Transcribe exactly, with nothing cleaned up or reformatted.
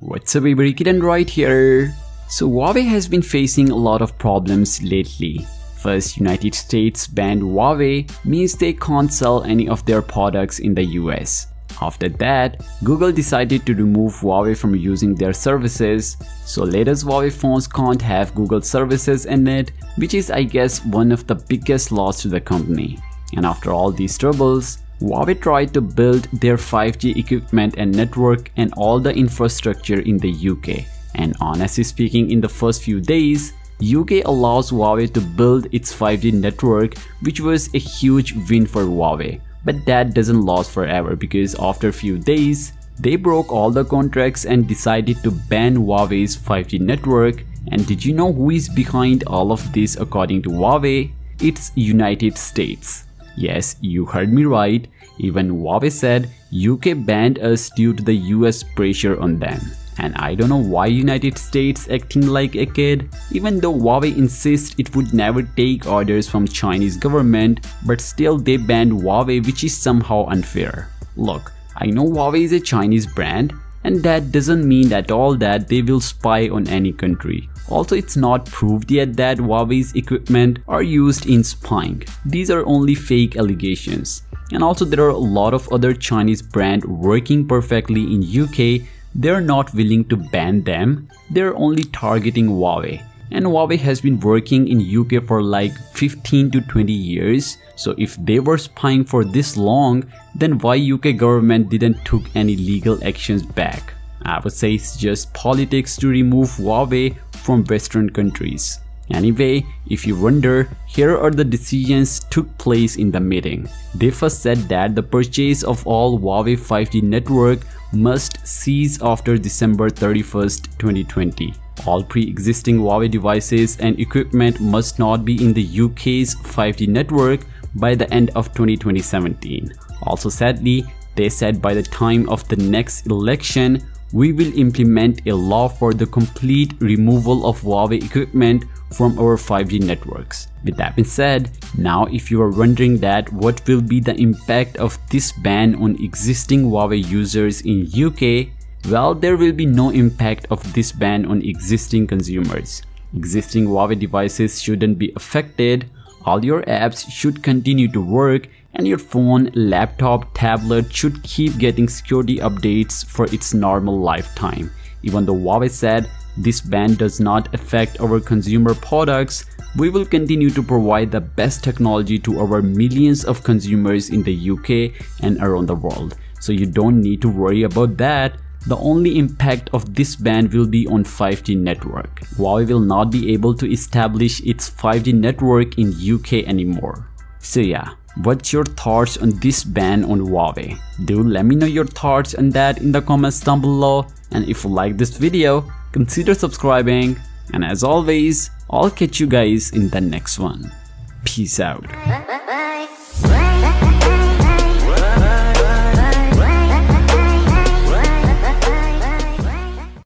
What's up everybody, Kid Android here. So Huawei has been facing a lot of problems lately. First, United States banned Huawei, means they can't sell any of their products in the U S. After that, Google decided to remove Huawei from using their services, so latest Huawei phones can't have Google services in it, which is I guess one of the biggest loss to the company. And after all these troubles, Huawei tried to build their five G equipment and network and all the infrastructure in the U K. And honestly speaking, in the first few days, U K allows Huawei to build its five G network, which was a huge win for Huawei. But that doesn't last forever, because after a few days, they broke all the contracts and decided to ban Huawei's five G network. And did you know who is behind all of this according to Huawei? It's United States. Yes, you heard me right. Even Huawei said U K banned us due to the U S pressure on them. And I don't know why United States acting like a kid, even though Huawei insists it would never take orders from Chinese government, but still they banned Huawei, which is somehow unfair. Look, I know Huawei is a Chinese brand, and that doesn't mean at all that they will spy on any country. Also, it's not proved yet that Huawei's equipment are used in spying. These are only fake allegations. And also there are a lot of other Chinese brands working perfectly in U K. They're not willing to ban them, they're only targeting Huawei. And Huawei has been working in U K for like fifteen to twenty years, so if they were spying for this long, then why U K government didn't took any legal actions back? I would say it's just politics to remove Huawei from Western countries. Anyway, if you wonder, here are the decisions took place in the meeting. They first said that the purchase of all Huawei five G network must cease after December thirty-first, twenty twenty. All pre-existing Huawei devices and equipment must not be in the U K's five G network by the end of twenty seventeen. Also sadly, they said by the time of the next election, we will implement a law for the complete removal of Huawei equipment from our five G networks. With that being said, now if you are wondering that what will be the impact of this ban on existing Huawei users in U K, well, there will be no impact of this ban on existing consumers. Existing Huawei devices shouldn't be affected, all your apps should continue to work, and your phone, laptop, tablet should keep getting security updates for its normal lifetime. Even though Huawei said this ban does not affect our consumer products, we will continue to provide the best technology to our millions of consumers in the U K and around the world. So you don't need to worry about that. The only impact of this ban will be on five G network. Huawei will not be able to establish its five G network in U K anymore. So yeah, what's your thoughts on this ban on Huawei? Do let me know your thoughts on that in the comments down below. And if you like this video, consider subscribing. And as always, I'll catch you guys in the next one. Peace out. Bye, bye, bye.